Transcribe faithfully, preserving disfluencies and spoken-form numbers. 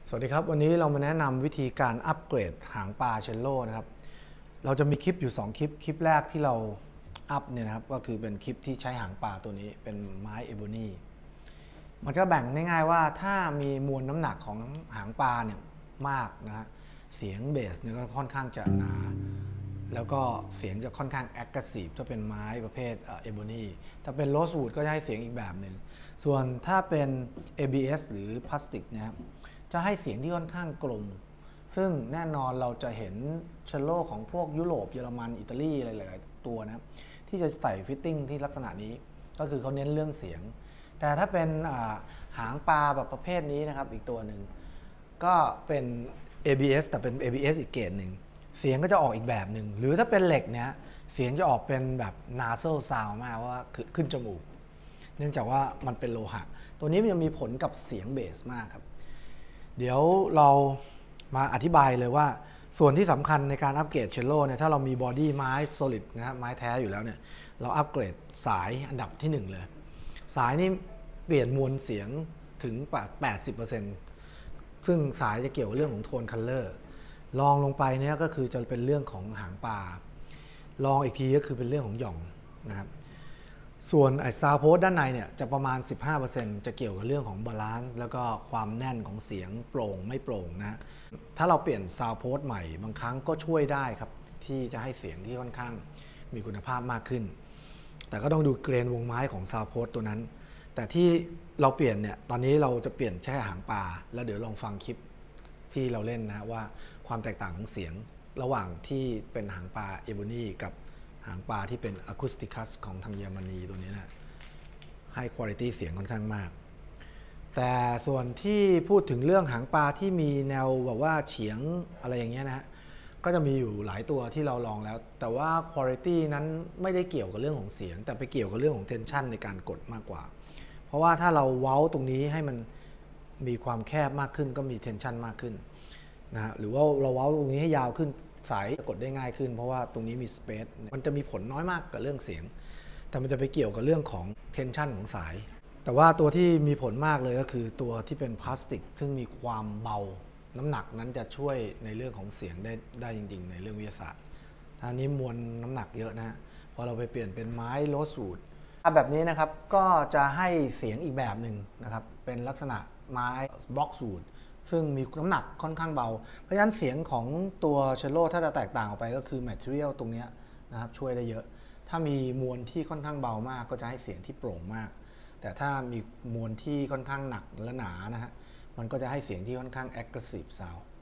สวัสดีครับวันนี้เรามาแนะนำวิธีการอัปเกรดหางปลาเชลโลนะครับเราจะมีคลิปอยู่สองคลิปคลิปแรกที่เราอัพเนี่ยนะครับก็คือเป็นคลิปที่ใช้หางปลาตัวนี้เป็นไม้เอโบนีมันก็แบ่งง่ายๆว่าถ้ามีมวลน้ำหนักของหางปลาเนี่ยมากนะฮะเสียงเบสเนี่ยก็ค่อนข้างจะหนาแล้วก็เสียงจะค่อนข้างแอคทีฟถ้าเป็นไม้ประเภทเอโบนีถ้าเป็นโรสวูดก็จะให้เสียงอีกแบบหนึ่งส่วนถ้าเป็น เอ บี เอส หรือพลาสติกนะครับจะให้เสียงที่ค่อนข้างกลมซึ่งแน่นอนเราจะเห็นเชลโลของพวกยุโรปเยอรมันอิตาลีอะไรหลายๆตัวนะที่จะใส่ฟิตติ้งที่ลักษณะนี้ก็คือเขาเน้นเรื่องเสียงแต่ถ้าเป็นหางปลาแบบประเภทนี้นะครับอีกตัวหนึ่งก็เป็น เอ บี เอส แต่เป็น เอ บี เอส อีกเกรดหนึ่งเสียงก็จะออกอีกแบบหนึ่งหรือถ้าเป็นเหล็กเนี้ยเสียงจะออกเป็นแบบ nasal sound มากว่าขึ้นจมูกเนื่องจากว่ามันเป็นโลหะตัวนี้มันจะมีผลกับเสียงเบสมากครับเดี๋ยวเรามาอธิบายเลยว่าส่วนที่สำคัญในการอัปเกรดเชลโลเนี่ยถ้าเรามีบอดี้ไม้ solid นะฮะไม้แท้อยู่แล้วเนี่ยเราอัปเกรดสายอันดับที่หนึ่งเลยสายนี่เปลี่ยนมวลเสียงถึง แปดสิบเปอร์เซ็นต์ ซึ่งสายจะเกี่ยวกับเรื่องของโทนคัลเลอร์ลองลงไปเนี่ยก็คือจะเป็นเรื่องของหางปลาลองอีกทีก็คือเป็นเรื่องของหย่องนะครับส่วนไอ้ซาวด์โพสด้านในเนี่ยจะประมาณ สิบห้าเปอร์เซ็นต์ จะเกี่ยวกับเรื่องของบาลานซ์แล้วก็ความแน่นของเสียงโปร่งไม่โปร่งนะถ้าเราเปลี่ยนซาวด์โพสใหม่บางครั้งก็ช่วยได้ครับที่จะให้เสียงที่ค่อนข้างมีคุณภาพมากขึ้นแต่ก็ต้องดูเกรนวงไม้ของซาวด์โพสตัวนั้นแต่ที่เราเปลี่ยนเนี่ยตอนนี้เราจะเปลี่ยนแค่หางปลาแล้วเดี๋ยวลองฟังคลิปที่เราเล่นนะว่าความแตกต่างของเสียงระหว่างที่เป็นหางปลาเอโบนีกับหางปลาที่เป็นอะคูสติคัสของทางเยอรมนีตัวนี้นะให้คุณภาพเสียงค่อนข้างมากแต่ส่วนที่พูดถึงเรื่องหางปลาที่มีแนวแบบว่าเฉียงอะไรอย่างเงี้ยนะฮะก็จะมีอยู่หลายตัวที่เราลองแล้วแต่ว่าคุณภาพนั้นไม่ได้เกี่ยวกับเรื่องของเสียงแต่ไปเกี่ยวกับเรื่องของเทนชันในการกดมากกว่าเพราะว่าถ้าเราเว้าตรงนี้ให้มันมีความแคบมากขึ้นก็มีเทนชันมากขึ้นนะฮะหรือว่าเราเว้าตรงนี้ให้ยาวขึ้นสายกดได้ง่ายขึ้นเพราะว่าตรงนี้มีสเปซมันจะมีผลน้อยมากกับเรื่องเสียงแต่มันจะไปเกี่ยวกับเรื่องของเทนชันของสายแต่ว่าตัวที่มีผลมากเลยก็คือตัวที่เป็นพลาสติกซึ่งมีความเบาน้ำหนักนั้นจะช่วยในเรื่องของเสียงได้ได้จริงๆในเรื่องวิทยาศาสตร์ถ้านี้มวลน้ำหนักเยอะนะฮะพอเราไปเปลี่ยนเป็นไม้โรสวูดแบบนี้นะครับก็จะให้เสียงอีกแบบหนึ่งนะครับเป็นลักษณะไม้บ็อกซ์วูดซึ่งมีน้ำหนักค่อนข้างเบาเพราะฉะนั้นเสียงของตัวเชลโลถ้าจะแตกต่างออกไปก็คือแมทเทียลตรงนี้นะครับช่วยได้เยอะถ้ามีมวลที่ค่อนข้างเบามากก็จะให้เสียงที่โปร่งมากแต่ถ้ามีมวลที่ค่อนข้างหนักและหนานะฮะมันก็จะให้เสียงที่ค่อนข้าง aggressive sound